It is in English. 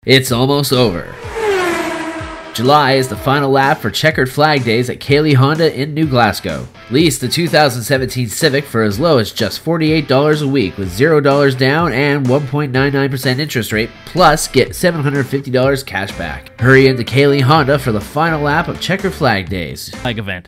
It's almost over. July is the final lap for Checkered Flag Days at Ceilidh Honda in New Glasgow. Lease the 2017 Civic for as low as just $48 a week with $0 down and 1.99% interest rate, plus get $750 cash back. Hurry into Ceilidh Honda for the final lap of Checkered Flag Days. Event.